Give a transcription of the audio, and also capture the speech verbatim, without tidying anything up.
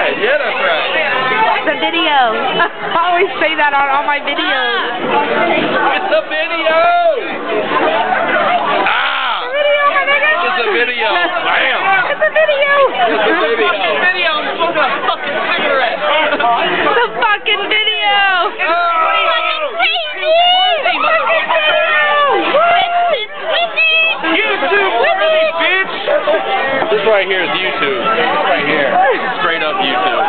right. Yeah, that's right. The video. I always say that on all my videos. It's a video. Ah. It's a video. Bam. It's a video. It's a video. Fucking video. I'm smoking a fucking cigarette. The fucking video. Oh. YouTube worthy, bitch. This right here is YouTube. This right here. Straight up YouTube.